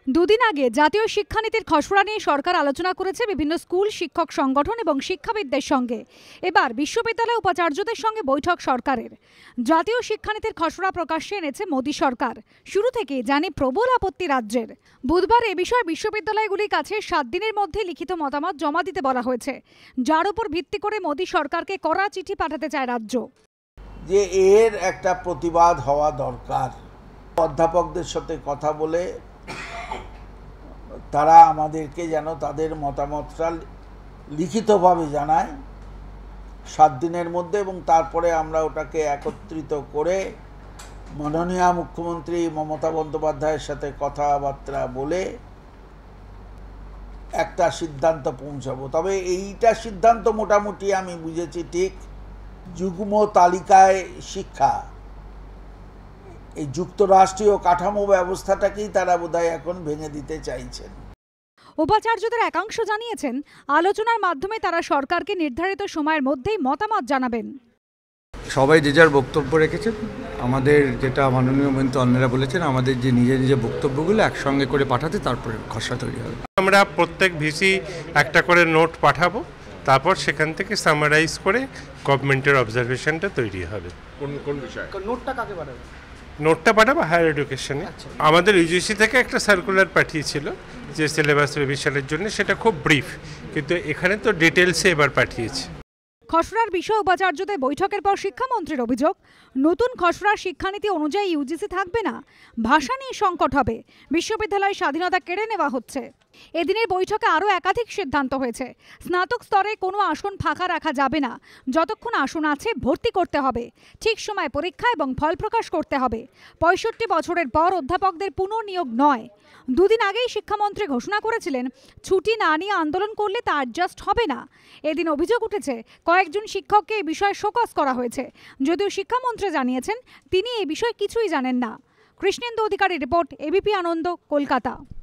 দুদিন আগে জাতীয় শিক্ষানীতির খসড়া নিয়ে সরকার আলোচনা করেছে বিভিন্ন স্কুল শিক্ষক সংগঠন এবং শিক্ষাবিদদের সঙ্গে। এবার বিশ্ববিদ্যালয় উপাচার্যদের সঙ্গে বৈঠক সরকারের। জাতীয় শিক্ষানীতির খসড়া প্রকাশ্যে এনেছে মোদী সরকার। শুরু থেকে জানে প্রবল আপত্তি রাজ্যের। বুধবার এ বিষয়ে বিশ্ববিদ্যালয়গুলির কাছে 7 দিনের মধ্যে লিখিত মতামত জমা দিতে বলা হয়েছে, যার উপর ভিত্তি করে মোদী সরকারকে কড়া চিঠি পাঠাতে চায় রাজ্য। যে এর একটা প্রতিবাদ হওয়া দরকার। অধ্যাপকদের সাথে কথা বলে তারা আমাদেরকে যেন তাদের মতামতটা লিখিতভাবে জানায় 7 দিনের মধ্যে, এবং তারপরে আমরা ওটাকে একত্রিত করে মাননীয় মুখ্যমন্ত্রী মমতা বন্দ্যোপাধ্যায়ের সাথে কথাবার্তা বলে একটা সিদ্ধান্ত পৌঁছাবো। তবে এইটা সিদ্ধান্ত মোটামুটি আমি বুঝেছি ঠিক, যুগ্ম তালিকায় শিক্ষা, এই যুক্তরাষ্ট্রীয় কাঠামো ব্যবস্থাটাকেই তারা বোধহয় এখন ভেঙে দিতে চাইছেন। উপাচার্যদের একাংশ জানিয়েছেন, আলোচনার মাধ্যমে তারা সরকারকে নির্ধারিত সময়ের মধ্যেই মতামত জানাবেন। সবাই যে যার বক্তব্য রেখেছেন। আমাদের যেটা মাননীয় মন্ত্রী অন্যরা বলেছেন, আমাদের যে নিজের বক্তব্যগুলো একসঙ্গে করে পাঠাতে তারপরে খসড়া তৈরি হবে। আমরা প্রত্যেক ভিসি একটা করে নোট পাঠাবো, তারপর সেখান থেকে সামারাইজ করে গভর্নমেন্টের অবজারভেশনটা তৈরি হবে। কোন বিষয়? নোটটা কাকে পাঠাবে? নোটটা পাঠাবো হায়ার এডুকেশনে। আমাদের ইউজিসি থেকে একটা সার্কুলার পাঠিয়েছিল যে সিলেবাস রিভিশনের জন্য, সেটা খুব ব্রিফ, কিন্তু এখানে তো ডিটেলসে এবার পাঠিয়েছে। খসড়ার বিষয় উপাচার্যদের বৈঠকের পর শিক্ষামন্ত্রীর অভিযোগ, নতুন খসড়ার শিক্ষানীতি অনুযায়ী ইউজিসি থাকবে না, ভাষা নিয়ে সংকট হবে, বিশ্ববিদ্যালয়ের স্বাধীনতা কেড়ে নেওয়া হচ্ছে। এদিনের বৈঠকে আরও একাধিক সিদ্ধান্ত হয়েছে। স্নাতক স্তরে কোনো আসন ফাঁকা রাখা যাবে না, যতক্ষণ আসন আছে ভর্তি করতে হবে, ঠিক সময় পরীক্ষা এবং ফল প্রকাশ করতে হবে। 65 বছরের পর অধ্যাপকদের পুনর্নিয়োগ নয়। দুদিন আগেই শিক্ষামন্ত্রী ঘোষণা করেছিলেন, ছুটি না নিয়ে আন্দোলন করলে তা অ্যাডজাস্ট হবে না। এদিন অভিযোগ উঠেছে, কয়েকজন শিক্ষককে এই বিষয়ে শোকজ করা হয়েছে, যদিও শিক্ষামন্ত্রী জানিয়েছেন তিনি এই বিষয়ে কিছুই জানেন না। Krishnendu Adhikari report, ABP Ananda, Kolkata.